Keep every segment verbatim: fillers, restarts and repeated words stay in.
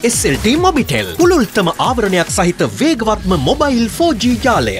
S L T Mobitel පුළුල්තම ආවරණයක් සහිත වේගවත්ම mobile four G ජාලය.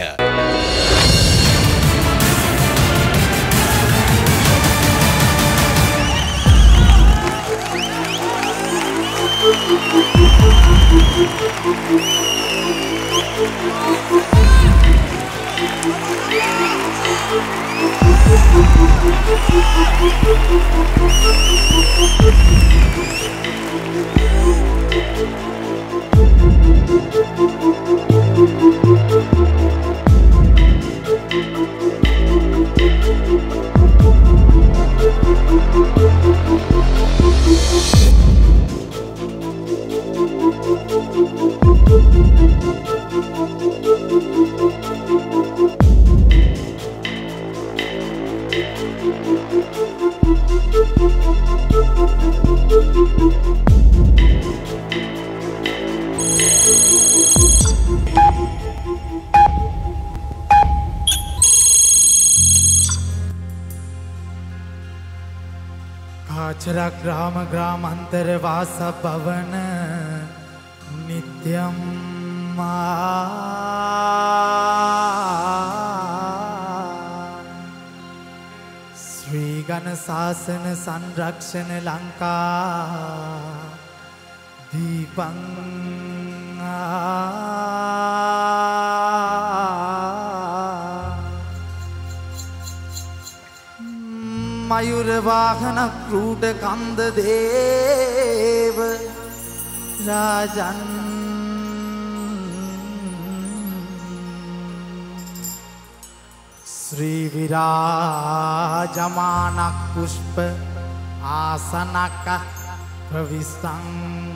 काचरा ग्राम ग्रामांतर वास भवन नित्यम श्री गण शासन संरक्षण लंका दीपं मयूर वाहन क्रूड कंद देव राजन श्री विराजमान पुष्प आसनक प्रविष्टं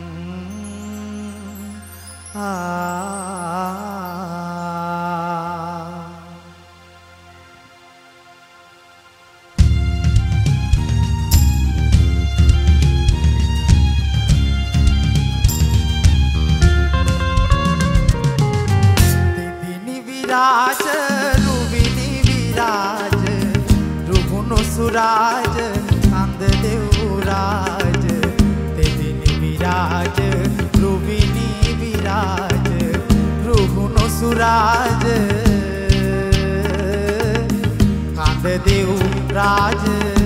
विराज रुविनी विराज रुहुनु सुराज कंद देवराज तेदिनी विराज रुविनी विराज रुहुनु सुराज कंद देवराज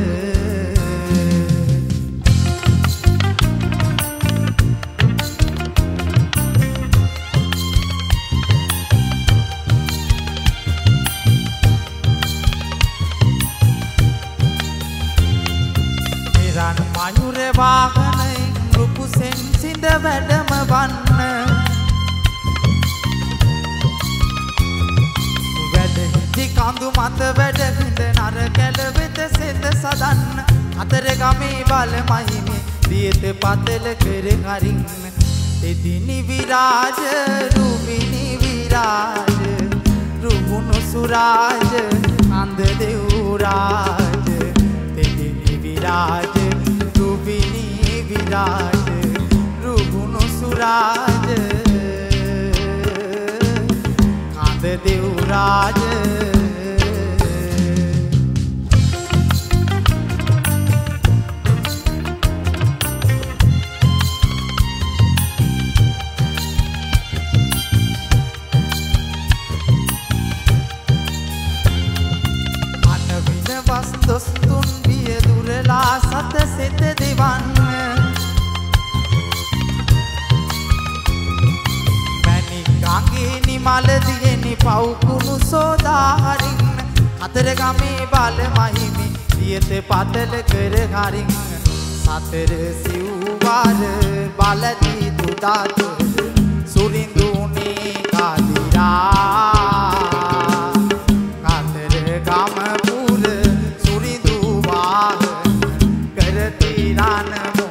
मयूर वाहन रुपुसेन सिंध वैडम वन्न वैड हिंदी कांदु मत वैड हिंद नर कैल वित सिंध सदन अतर गमे बाल महिमे दियत पातल कर हरिन तेदिनी विराज रूपिनी विराज रुहुनु सुराज कंद देवराज तेदिनी विराज विराज रुहुनु सुराज कंद देवराज अनविन वस्तुस्तुन बिय दुरला सत सित दिवन निमाल दिए निपाऊ कुनु सोदा हरिन अतर गमे बाल महिमे दियत पातल कर हरिन सतर सिउवार बालती दुदात सुरिंदुनी कालिरा कातर गामपुर सुरिंदुवाह करती रान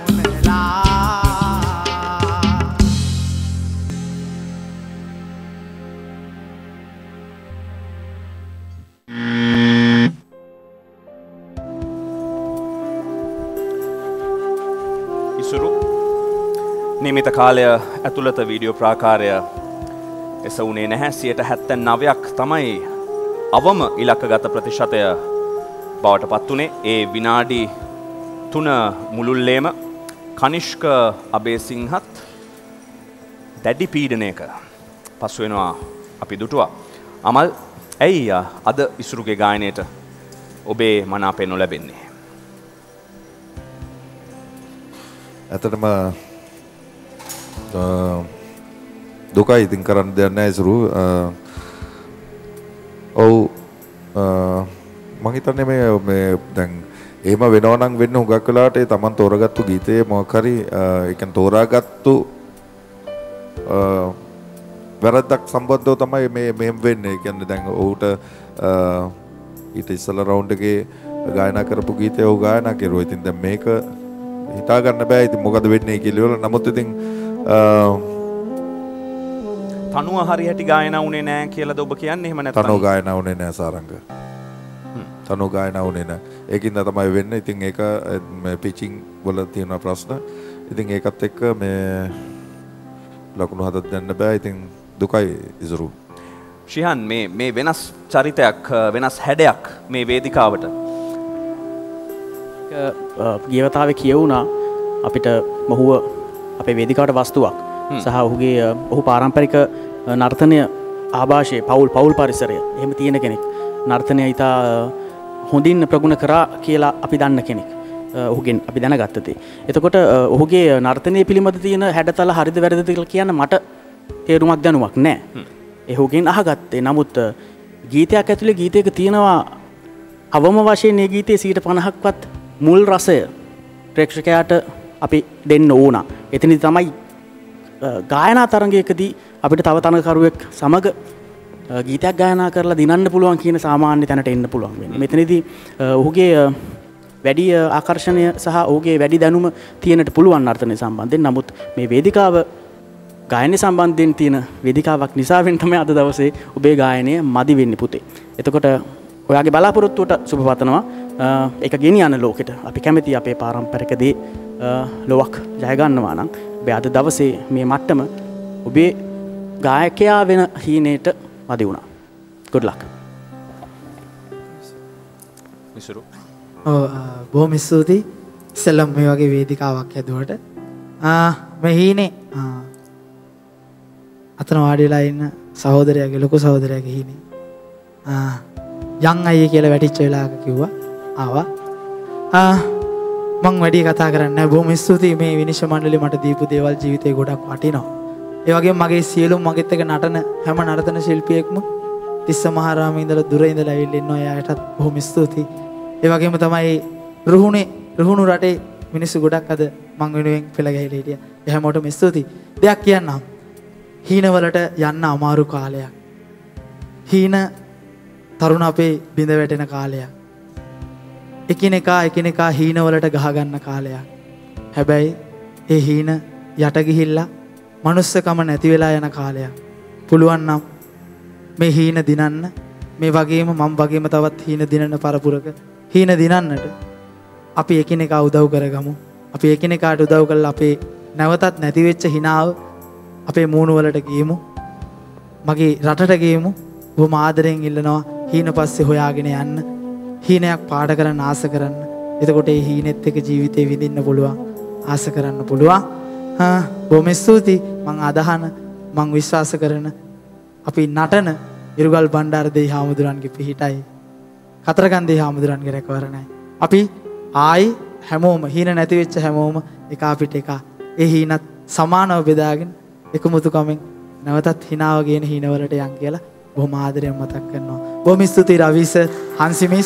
නියමිත කාලය ඇතුළත වීඩියෝ ප්‍රාකාරය එස වුණේ නැහැ. සියයට හැත්තෑ නවයක් තමයි අවම ඉලක්කගත ප්‍රතිශතය බවට පත් වුණේ. ඒ විනාඩි තුන මුළුල්ලේම කනිෂ්ක අබේසිංහත් දැඩි පීඩනයක පසු වෙනවා අපි දුටුවා. අමල් ඇයි අද ඉසුරුගේ ගායනයට ඔබේ මනාපය නොලැබෙන්නේ? ඇත්තටම දුකයි ඉතින් කරන්න දෙයක් නැහැ ඉසුරු. ඔව් මම හිතන්නේ මේ මේ දැන් එහෙම වෙනවා නම් වෙන්න හුඟක් වෙලාවට ඒ Taman තෝරාගත්තු ගීතයේ මොකක් හරි ඒ කියන්නේ තෝරාගත්තු වැරද්දක් සම්බන්ධව තමයි මේ මෙහෙම වෙන්නේ. ඒ කියන්නේ දැන් ඔහුට ඊට ඉස්සෙල්ලා රවුන්ඩ් එකේ ගායනා කරපු ගීතය ඔහු ගායනා කරුවා. ඉතින් දැන් මේක හිතා ගන්න බෑ ඉතින් මොකද වෙන්නේ කියලා. නමුත් ඉතින් තනුව හරියට ගායනා වුණේ නැහැ කියලාද ඔබ කියන්නේ? එහෙම නැත්නම් තනුව ගායනා වුණේ නැහැ සාරංග. තනුව ගායනා වුණේ නැහැ. ඒකින්ද තමයි වෙන්නේ. ඉතින් ඒක මේ පිචින් වල තියෙන ප්‍රශ්න. ඉතින් ඒකත් එක්ක මේ ලකුණු හදත් දෙන්න බෑ. ඉතින් දුකයි ඉසුරු. ශිහන් මේ මේ වෙනස් චරිතයක් වෙනස් හැඩයක් මේ වේදිකාවට ගියවතාවේ කියවුණා අපිට මොහුව අපේ වේදිකාවට වස්තුවක් සහ ඔහුගේ ඔහු පාරම්පරික නර්තනය ආభాෂයේ පවුල් පවුල් පරිසරය එහෙම තියෙන කෙනෙක්. නර්තනය ඉතා හොඳින් ප්‍රගුණ කරා කියලා අපි දන්න කෙනෙක්. ඔහුගෙන් අපි දැනගත්ත දේ. එතකොට ඔහුගේ නර්තනයේ පිළිබඳ තියෙන හැඩතල හරිද වැරදිද කියලා කියන්න මට තේරුමක් දැනුමක් නැහැ. ඔහුගෙන් අහගත්තේ. නමුත් ගීතයක් ඇතුලේ ගීතයක තියෙනවා අවම වශයෙන් මේ ගීතයේ සීයට පනහක්වත් මුල් රසය ප්‍රේක්ෂකයාට අපි දෙන්න ඕන. එතනදි තමයි ගායනා තරඟයකදී අපිට තව තරඟකරුවෙක් සමග ගීතයක් ගායනා කරලා දිනන්න පුළුවන් කියන සාමාන්‍ය තැනට එන්න පුළුවන් වෙන්නේ. මෙතනදී ඔහුගේ වැඩි ආකර්ෂණය සහ ඔහුගේ වැඩි දැනුම තියෙනට පුළුවන් නර්තනය සම්බන්ධයෙන්. නමුත් මේ වේදිකාව ගායනය සම්බන්ධයෙන් තියෙන වේදිකාවක් නිසා වෙන තමයි අද දවසේ ඔබේ ගායනය මදි වෙන්නේ පුතේ. එතකොට ඔයාගේ බලාපොරොත්තුවට සුබ පතනවා. ඒක ගෙනියන ලෝකෙට අපි කැමති අපේ පාරම්පරික දේ ලොවක් ජය ගන්නවා නම් ඔබ අද දවසේ මේ මට්ටම ඔබේ ගායකයා වෙන හීනේට මදි වුණා. good luck. ඉසුරු. ඔව් බොහොම ස්තුතියි. ඉස්සෙල්ලම මේ වගේ වේදිකාවක් හැදුවට ආ මේ හීනේ අතන වාඩි වෙලා ඉන්න සහෝදරයාගේ ලොකු සහෝදරයාගේ හීනේ ආ යන් අයියේ කියලා වැටිච්ච වෙලාවක කිව්වා ආවා. ආ මං වැඩි කතා කරන්නේ නැහැ. බොහොම ස්තුතියි මේ විනිශ්චය මණ්ඩලේ මට දීපු දේවල් ජීවිතේ ගොඩක් වටිනවා. ඒ වගේම මගේ සියලුම මගෙත් එක නටන හැම නර්තන ශිල්පියෙක්ම තිස්ස මහරාමේ ඉඳලා දුර ඉඳලා ඇවිල්ලා ඉන්නවා. එයාටත් බොහොම ස්තුතියි. ඒ වගේම තමයි රුහුණේ රුහුණු රටේ මිනිස්සු ගොඩක් අද මං වෙනුවෙන් පෙළ ගැහිලා හිටියා. ඒ හැමෝටම ස්තුතියි. දෙයක් කියන්නම්. හීනවලට යන්න අමාරු කාලයක්. හීන තරුණ අපේ බිඳ වැටෙන කාලයක්. එකිනෙකා එකිනෙකා හීනවලට ගහ ගන්න කාලයක්. හැබැයි ඒ හීන යට ගිහිල්ලා මනුස්සකම නැති වෙලා යන කාලයක්. පුළුවන් නම් මේ හීන දිනන්න මේ වගේම මම වගේම තවත් හීන දිනන පරපුරක හීන දිනන්නට අපි එකිනෙකා උදව් කරගමු. අපි එකිනෙකාට උදව් කරලා අපේ නැවතත් නැති වෙච්ච හිනාව අපේ මූණු වලට ගියමු. මගේ රටට ගියමු. බොහොම ආදරෙන් ඉල්ලනවා හීන පස්සේ හොයාගෙන යන්න. හීනයක් පාඩ කරන්න ආස කරන්න. එතකොට ඒ හීනෙත් එක්ක ජීවිතේ විඳින්න පුළුවන්. ආස කරන්න පුළුවන්. හා බොහොම ස්තුතියි. මං අදහන මං විශ්වාස කරන අපි නටන ඉරුගල් බණ්ඩාර දෙහි හාමුදුරන්ගේ පිහිටයි කතරගම් දෙහි හාමුදුරන්ගේ රැකවරණයි. අපි ආයි හැමෝම හීන නැති වෙච්ච හැමෝම එක අපිට එක ඒ හීනත් සමානව බෙදාගෙන එකමුතුකමෙන් නැවතත් හිනාව ගේන හීනවලට යන් කියලා බොහොම ආදරයෙන් මතක් කරනවා. බොහොම ස්තුතියි රවිස හන්සිමිස්.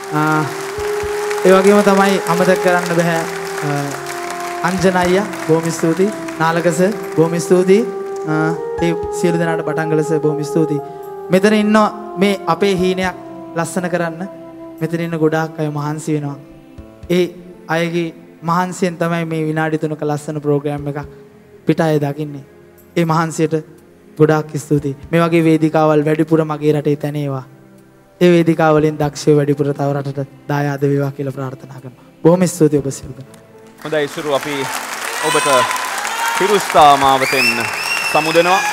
ඒ වගේම තමයි අමතක කරන්න බෑ අංජන අයියා බොහොම ස්තුතියි. නාලකස බොහොම ස්තුතියි. ඒ සියලු දෙනාට බටංගලස බොහොම ස්තුතියි. මෙතන ඉන්න මේ අපේ හීනයක් ලස්සන කරන්න මෙතන ඉන්න ගොඩාක් අය මහන්සි වෙනවා. ඒ අයගේ මහන්සියෙන් තමයි මේ විනාඩි තුනක ලස්සන ප්‍රෝග්‍රෑම් එකක් පිට අය දකින්නේ. ඒ මහන්සියට ගොඩාක් ස්තුතියි. මේ වගේ වේදිකාවල් වැඩිපුර මගේ රටේ තැනේවා. ඒ වේදිකාවලින් දක්ෂව වැඩිපුර තව රටට දායාද වේවා කියලා ප්‍රාර්ථනා කරනවා. බොහොම ස්තුතියි ඔබ සියලු දෙනා. හොඳයි ඉසුරු අපි ඔබට පිරුස්තාමාවතෙන් සමුදෙනවා.